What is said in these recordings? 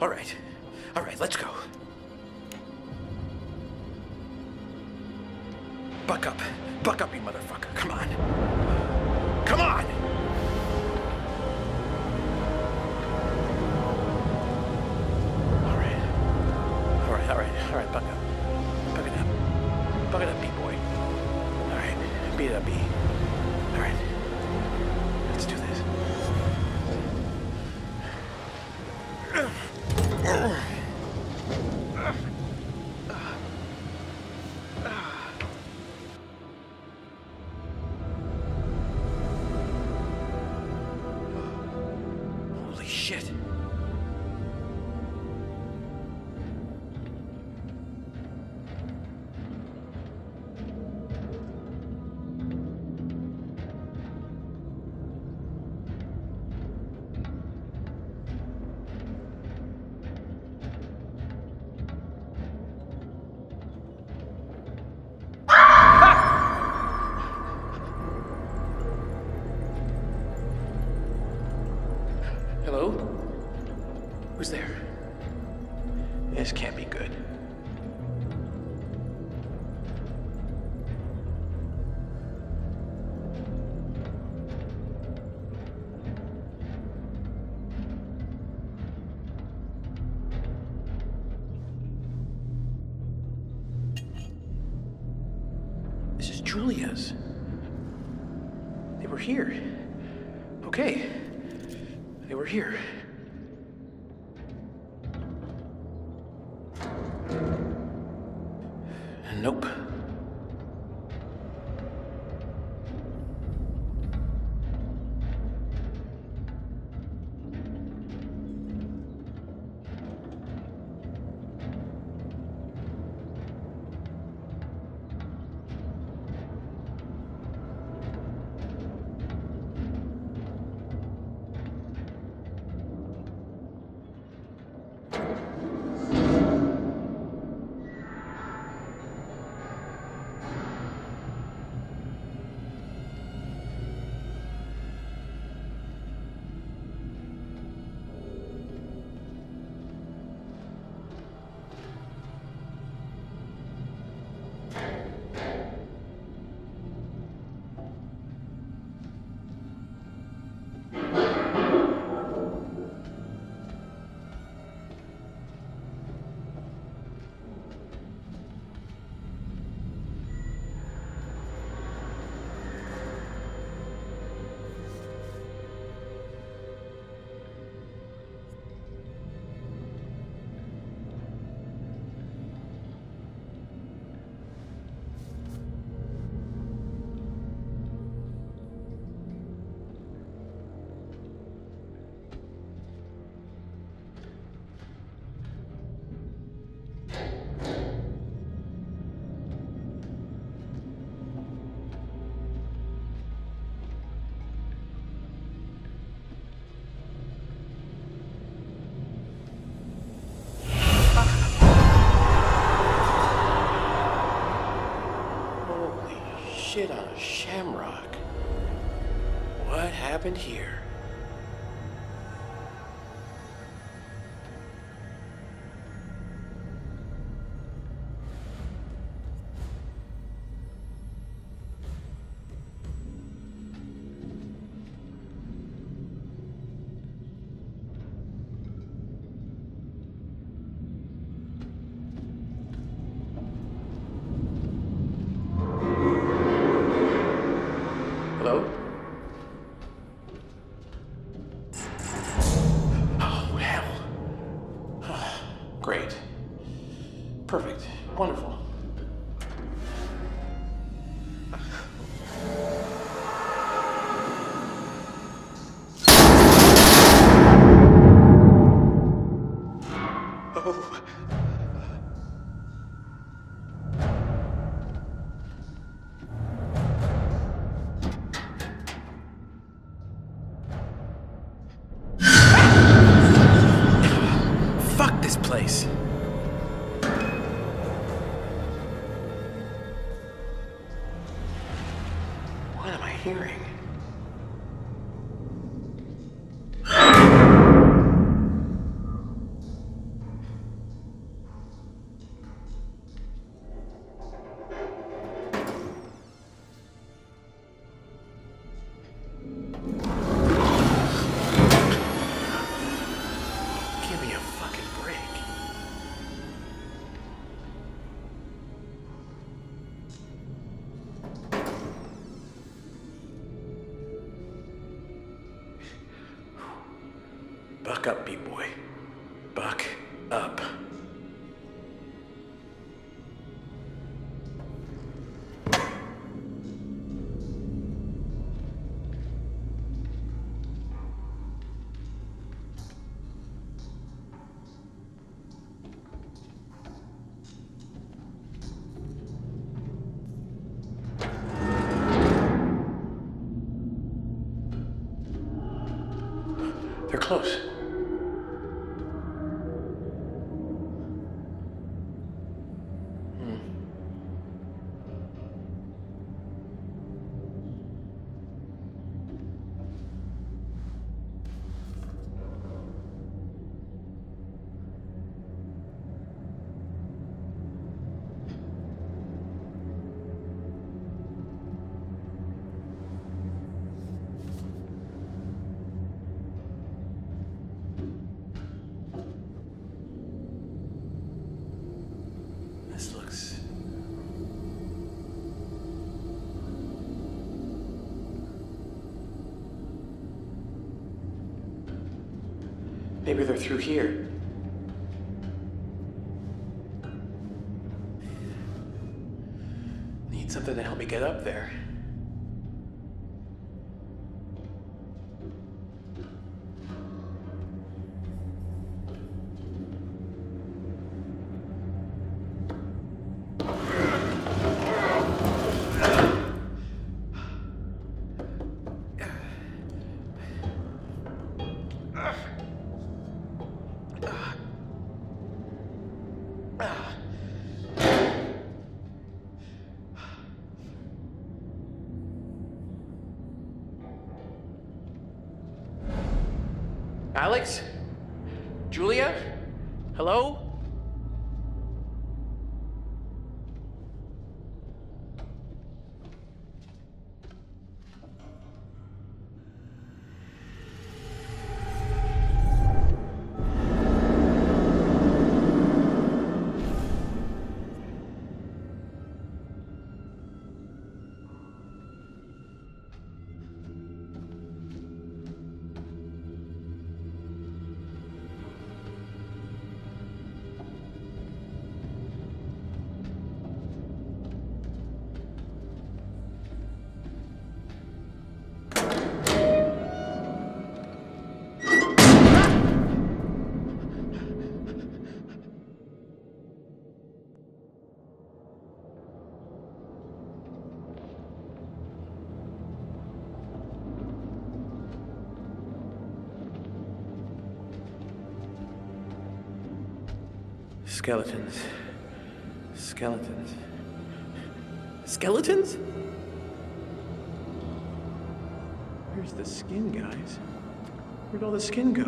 All right. All right, let's go. Buck up. Buck up, you motherfucker. Come on. Come on! All right. All right, all right, all right, buck up. Buck it up. Buck it up, B-boy. All right, beat it up, B. All right. Let's do this. Holy shit. Hello? Who's there? This can't be good. This is Julia's. They were here. Okay. They were here. Nope. Shit on a shamrock. What happened here? Hello? Oh, hell. Great. Perfect. Wonderful. Oh. Fuck this place. Buck up, B-boy. Buck up. They're close. This looks... Maybe they're through here. Need something to help me get up there. Alex? Julia? Hello? Skeletons. Skeletons. Skeletons? Where's the skin, guys? Where'd all the skin go?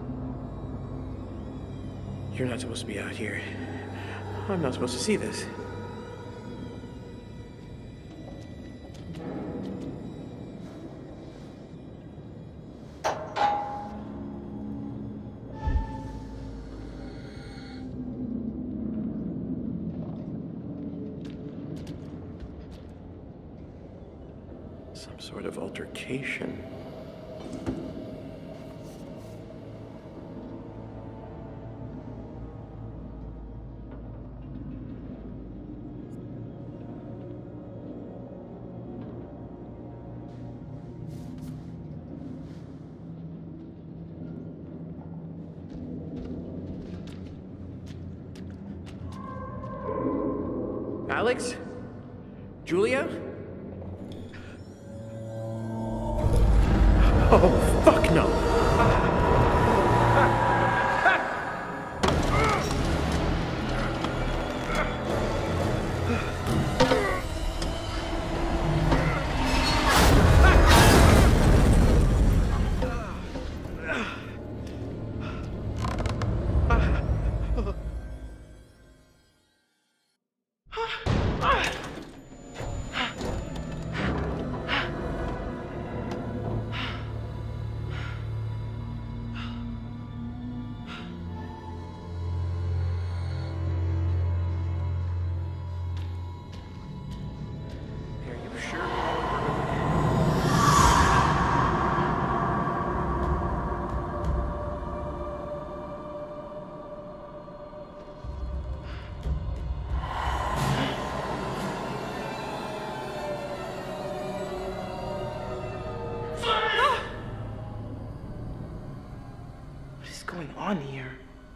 You're not supposed to be out here. I'm not supposed to see this. Some sort of altercation. Alex? Julia? Oh, fuck no! going on here?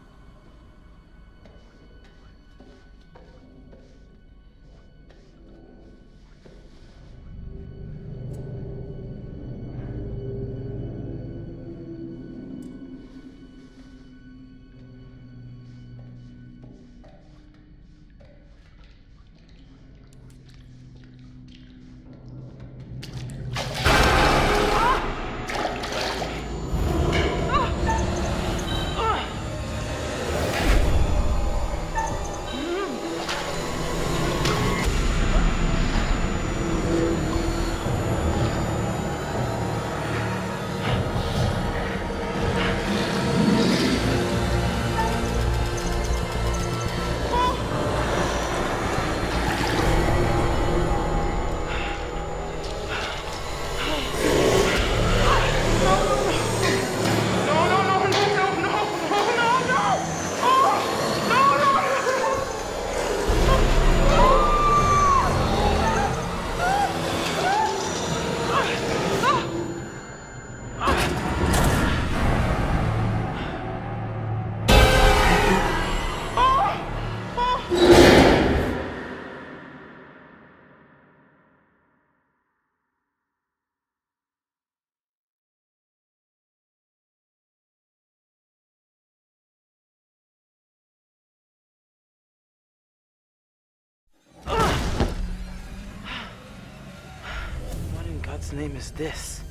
What in God's name is this?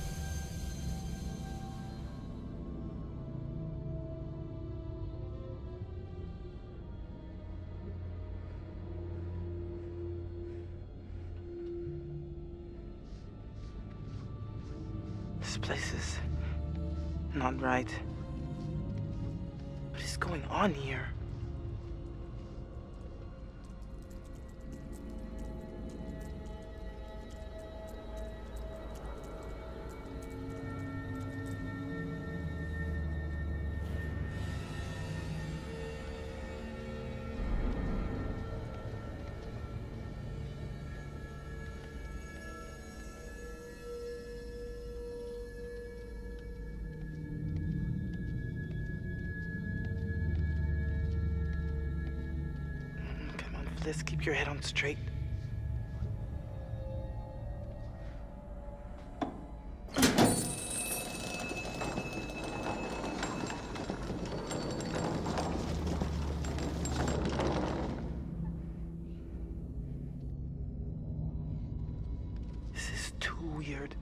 This place is not right. What is going on here? Come on, Fliss, keep your head on straight. This is too weird.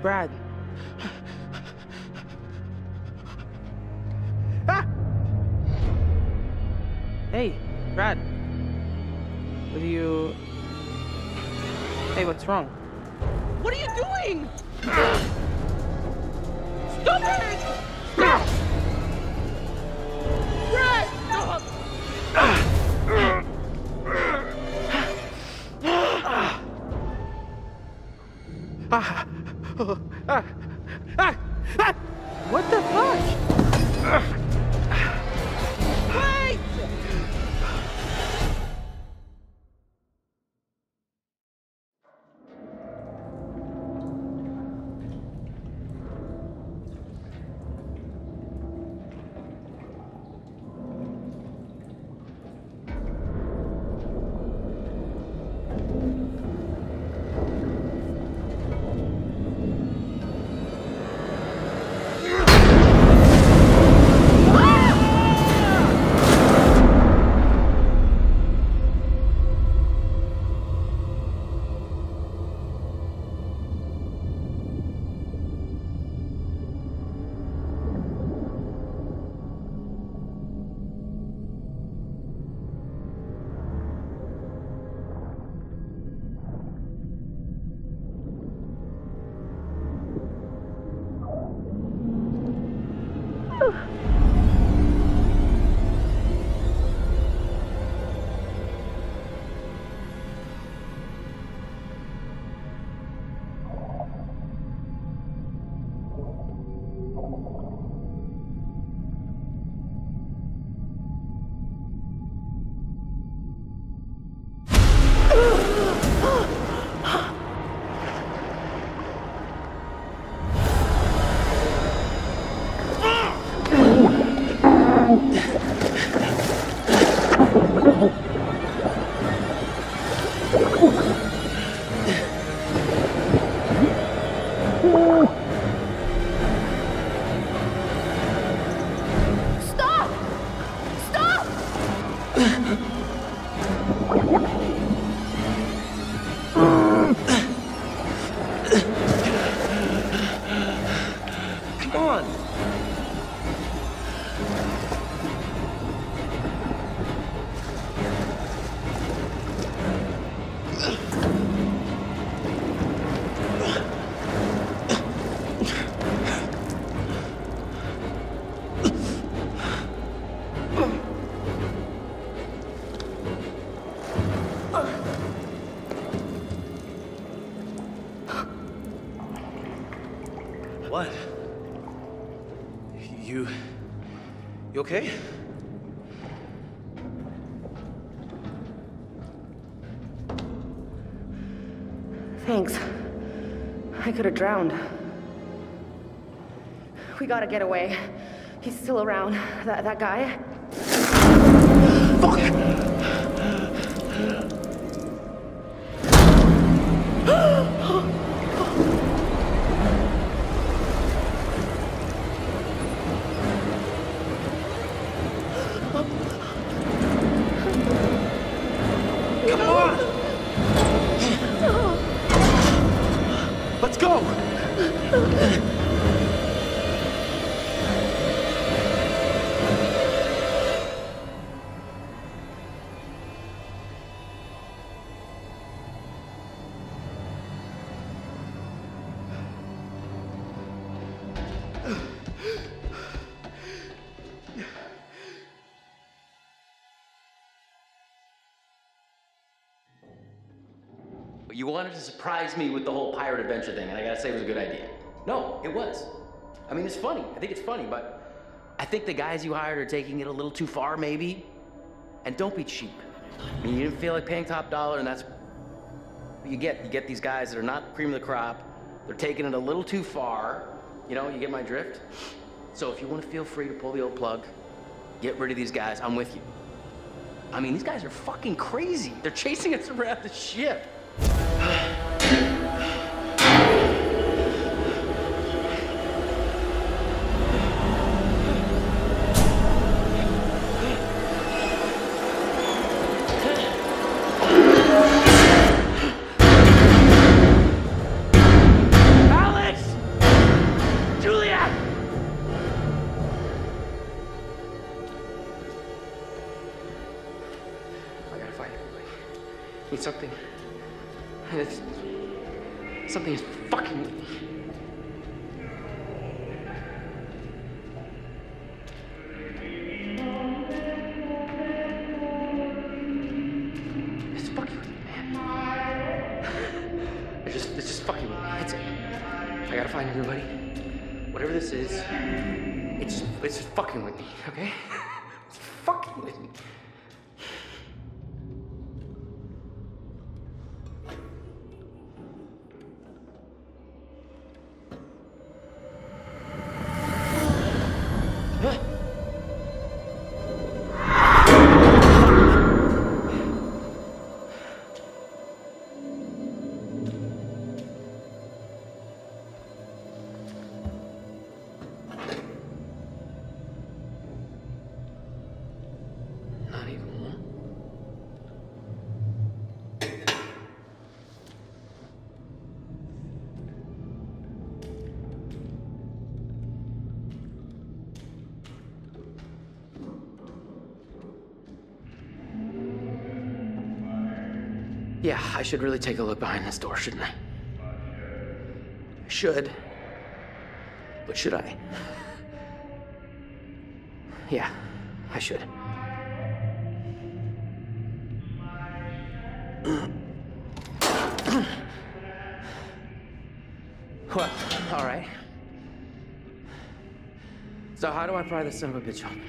Brad. Ah! Hey, Brad. What are you... Hey, what's wrong? What are you doing? Stop it! Stop! Brad, stop! What the fuck? Wait! Stop! Stop! Come on. What? You okay? Thanks. I could have drowned. We gotta get away. He's still around. That guy. Come on! Let's go! You wanted to surprise me with the whole pirate adventure thing, and I gotta say it was a good idea. No, it was. I mean, it's funny. I think it's funny, but I think the guys you hired are taking it a little too far, maybe. And don't be cheap. I mean, you didn't feel like paying top dollar, and that's what you get. You get these guys that are not cream of the crop. They're taking it a little too far. You know, you get my drift? So if you want to feel free to pull the old plug, get rid of these guys, I'm with you. I mean, these guys are fucking crazy. They're chasing us around the ship. Alex! mean, something is fucking with me. It's fucking with me, man. It's just fucking with me. That's it. I gotta find everybody. Whatever this is, it's just fucking with me, okay? It's fucking with me. Yeah, I should really take a look behind this door, shouldn't I? I should. But should I? Yeah, I should. Well, all right. So how do I pry this son of a bitch open?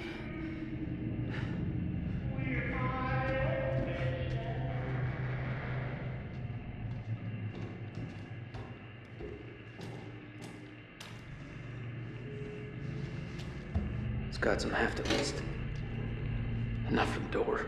It's got some heft at least. Enough for the door.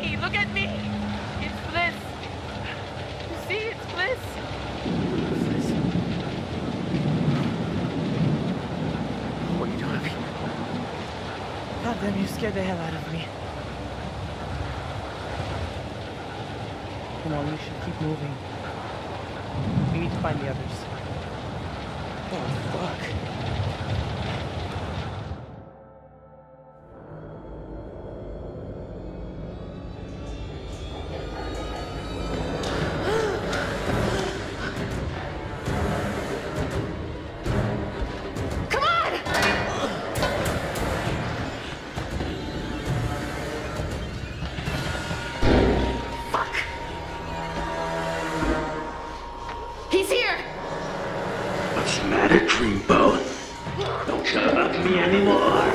me! Look at me! It's Bliss! You see, it's Bliss! What are you doing up here? God damn, you scared the hell out of me. Come on, we should keep moving. We need to find the others. Oh, fuck. What's the matter, Dreamboat? Don't care about me anymore.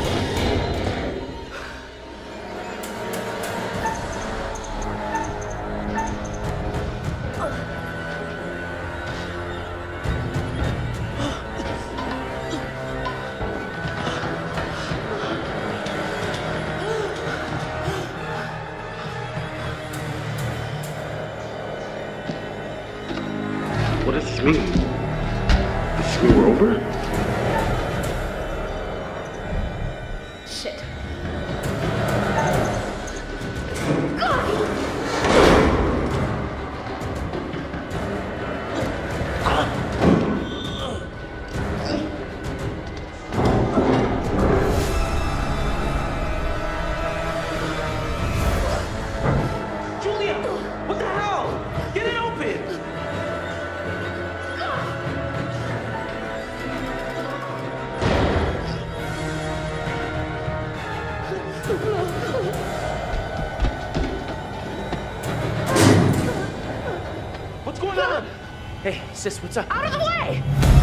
What does this mean? Is war over? Shit. Julia! What the hell? Get it open! What's going on? Hey, sis, what's up? Out of the way!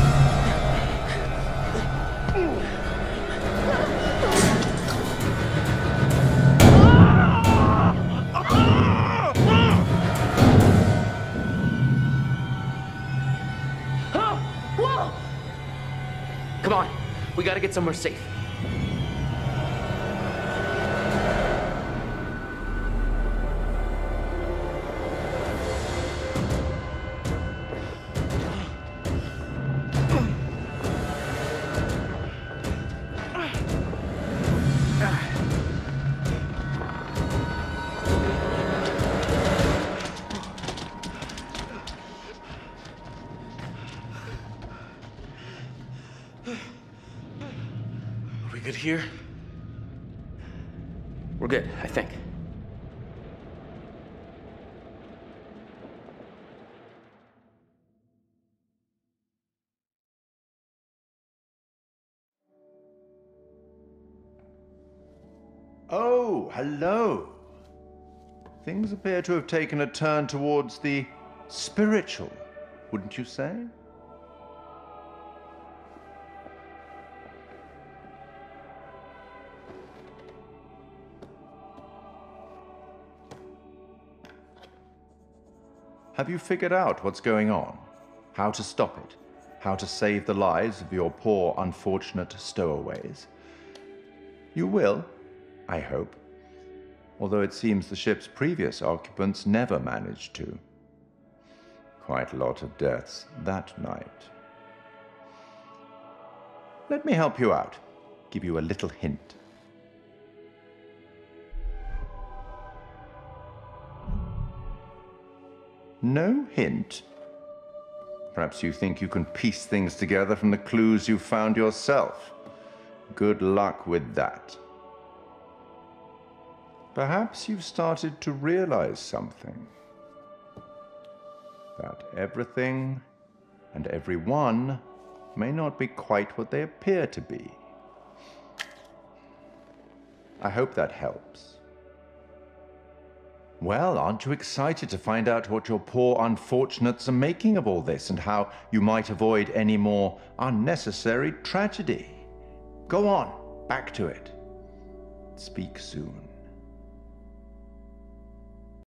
Whoa! Come on, we gotta get somewhere safe. Are we good here? We're good, I think. Oh, hello. Things appear to have taken a turn towards the spiritual, wouldn't you say? Have you figured out what's going on? How to stop it? How to save the lives of your poor, unfortunate stowaways? You will, I hope. Although it seems the ship's previous occupants never managed to. Quite a lot of deaths that night. Let me help you out. Give you a little hint. No hint? Perhaps you think you can piece things together from the clues you've found yourself. Good luck with that. Perhaps you've started to realize something. That everything and everyone may not be quite what they appear to be. I hope that helps. Well, aren't you excited to find out what your poor unfortunates are making of all this and how you might avoid any more unnecessary tragedy? Go on, back to it. Speak soon.